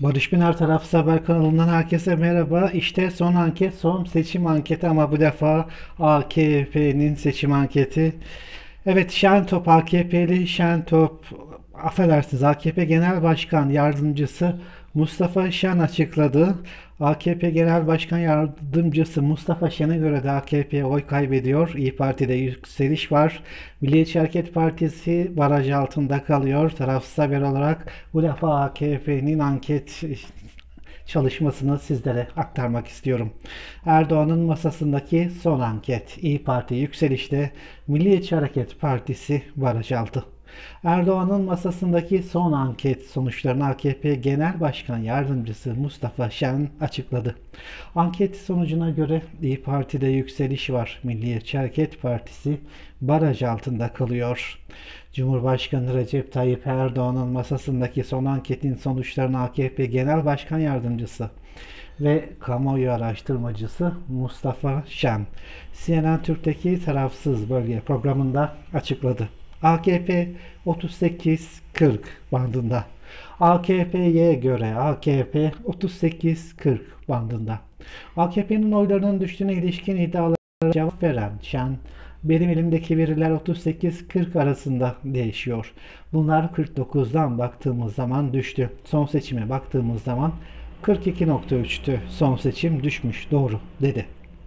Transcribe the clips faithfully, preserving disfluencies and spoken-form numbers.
Barış Pınar Tarafsız Haber kanalından herkese merhaba. İşte son anket, son seçim anketi ama bu defa A K P'nin seçim anketi. Evet, Şentop A K P'li Şentop, affedersiniz A K P Genel Başkan Yardımcısı Mustafa Şen açıkladı. A K P Genel Başkan Yardımcısı Mustafa Şen'e göre de A K P oy kaybediyor. İyi Parti'de yükseliş var. Milliyetçi Hareket Partisi baraj altında kalıyor. Tarafsız haber olarak bu defa A K P'nin anket çalışmasını sizlere aktarmak istiyorum. Erdoğan'ın masasındaki son anket. İyi Parti yükselişte, Milliyetçi Hareket Partisi baraj altı. Erdoğan'ın masasındaki son anket sonuçlarını A K P Genel Başkan Yardımcısı Mustafa Şen açıkladı. Anket sonucuna göre İyi Parti'de yükseliş var. Milliyetçi Hareket Partisi baraj altında kalıyor. Cumhurbaşkanı Recep Tayyip Erdoğan'ın masasındaki son anketin sonuçlarını A K P Genel Başkan Yardımcısı ve kamuoyu araştırmacısı Mustafa Şen, C N N Türk'teki Tarafsız Bölge programında açıkladı. A K P otuz sekiz kırk bandında. A K P'ye göre A K P otuz sekiz kırk bandında. A K P'nin oylarının düştüğüne ilişkin iddialara cevap veren Şen, benim elimdeki veriler otuz sekiz kırk arasında değişiyor. Bunlar kırk dokuzdan baktığımız zaman düştü. Son seçime baktığımız zaman kırk iki nokta üçtü. Son seçim düşmüş, doğru dedi.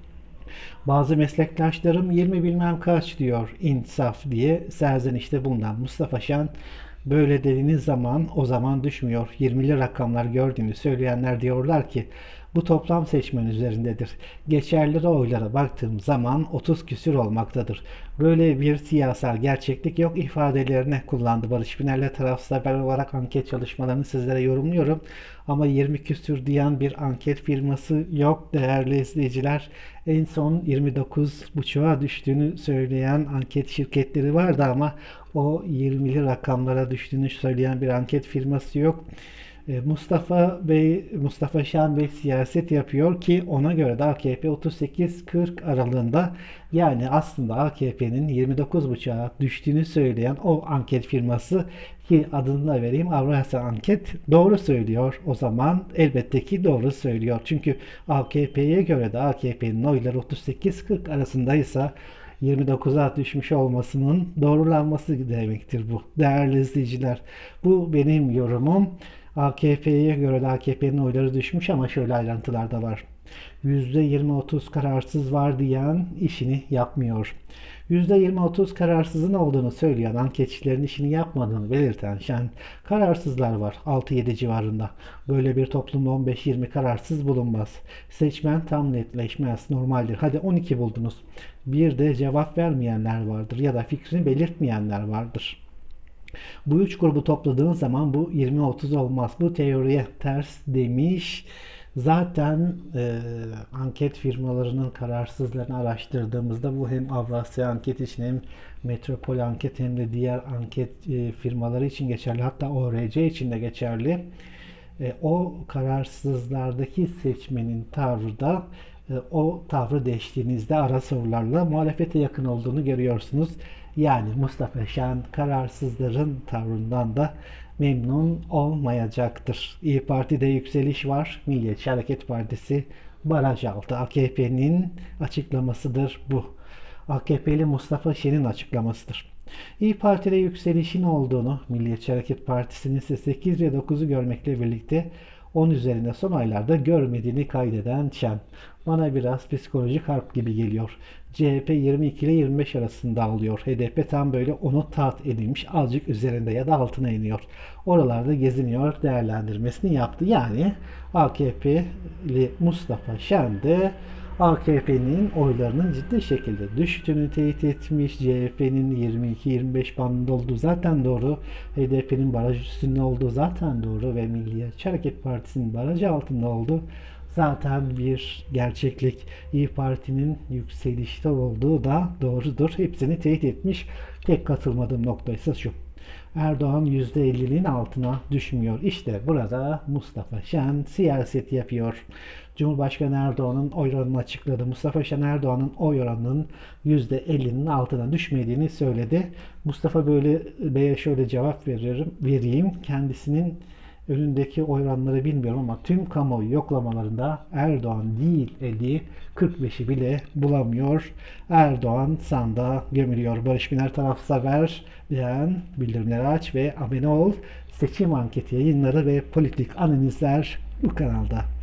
Bazı meslektaşlarım yirmi bilmem kaç diyor insaf diye serzenişte bulunan Mustafa Şen, böyle dediğiniz zaman o zaman düşmüyor. yirmili rakamlar gördüğünü söyleyenler diyorlar ki bu toplam seçmen üzerindedir. Geçerli oylara baktığım zaman otuz küsür olmaktadır. Böyle bir siyasal gerçeklik yok ifadelerine kullandı. Barış Pınar'la tarafsız haber olarak anket çalışmalarını sizlere yorumluyorum. Ama yirmi küsür diyen bir anket firması yok değerli izleyiciler. En son yirmi dokuz buçuğa düştüğünü söyleyen anket şirketleri vardı ama o yirmili rakamlara düştüğünü söyleyen bir anket firması yok. Mustafa Bey, Mustafa Şen Bey siyaset yapıyor ki ona göre de A K P otuz sekiz kırk aralığında, yani aslında A K P'nin yirmi dokuz buçuğa düştüğünü söyleyen o anket firması ki adını da vereyim Avrasya Anket doğru söylüyor. O zaman elbette ki doğru söylüyor. Çünkü A K P'ye göre de A K P'nin oyları otuz sekiz kırk arasındaysa yirmi dokuza düşmüş olmasının doğrulanması demektir bu. Değerli izleyiciler, bu benim yorumum. A K P'ye göre de A K P'nin oyları düşmüş ama şöyle ayrıntılar da var. yüzde yirmi otuz kararsız var diyen işini yapmıyor. yüzde yirmi otuz kararsızın olduğunu söyleyen anketçilerin işini yapmadığını belirten Şen, kararsızlar var altı yedi civarında. Böyle bir toplumda on beş yirmi kararsız bulunmaz. Seçmen tam netleşmez, normaldir. Hadi on iki buldunuz. Bir de cevap vermeyenler vardır ya da fikrini belirtmeyenler vardır. Bu üç grubu topladığın zaman bu yirmi otuz olmaz. Bu teoriye ters demiş. Zaten e, anket firmalarının kararsızlarını araştırdığımızda bu hem Avrasya Anket için hem Metropol Anket hem de diğer anket e, firmaları için geçerli. Hatta O R C için de geçerli. E, o kararsızlardaki seçmenin tavrı da e, o tavrı değiştiğinizde ara sorularla muhalefete yakın olduğunu görüyorsunuz. Yani Mustafa Şen kararsızların tavrından da memnun olmayacaktır. İyi Parti'de yükseliş var. Milliyetçi Hareket Partisi baraj altı. A K P'nin açıklamasıdır bu. A K P'li Mustafa Şen'in açıklamasıdır. İyi Parti'de yükselişin olduğunu, Milliyetçi Hareket Partisi'nin ise sekiz ve dokuzu görmekle birlikte on üzerinde son aylarda görmediğini kaydeden Şen, bana biraz psikolojik harp gibi geliyor. C H P yirmi iki ile yirmi beş arasında alıyor. H D P tam böyle onu taht edilmiş, azıcık üzerinde ya da altına iniyor. Oralarda geziniyor değerlendirmesini yaptı. Yani A K P'li Mustafa Şen de A K P'nin oylarının ciddi şekilde düştüğünü teyit etmiş. C H P'nin yirmi iki yirmi beş bandında olduğu zaten doğru. H D P'nin baraj üstünde olduğu zaten doğru ve Milliyetçi Hareket Partisi'nin baraj altında olduğu zaten bir gerçeklik. İyi Parti'nin yükselişte olduğu da doğrudur. Hepsini teyit etmiş. Tek katılmadığım nokta ise şu: Erdoğan yüzde ellinin altına düşmüyor. İşte burada Mustafa Şen siyaset yapıyor. Cumhurbaşkanı Erdoğan'ın oy oranını açıkladı. Mustafa Şen Erdoğan'ın oy oranının yüzde ellinin altına düşmediğini söyledi. Mustafa böyle Bey'e şöyle cevap veririm, vereyim. Kendisinin önündeki oy oranları bilmiyorum ama tüm kamuoyu yoklamalarında Erdoğan değil eli kırk beşi bile bulamıyor. Erdoğan sandığa gömülüyor. Barış Biner tarafsever, beğen, bildirimleri aç ve abone ol. Seçim anketi yayınları ve politik analizler bu kanalda.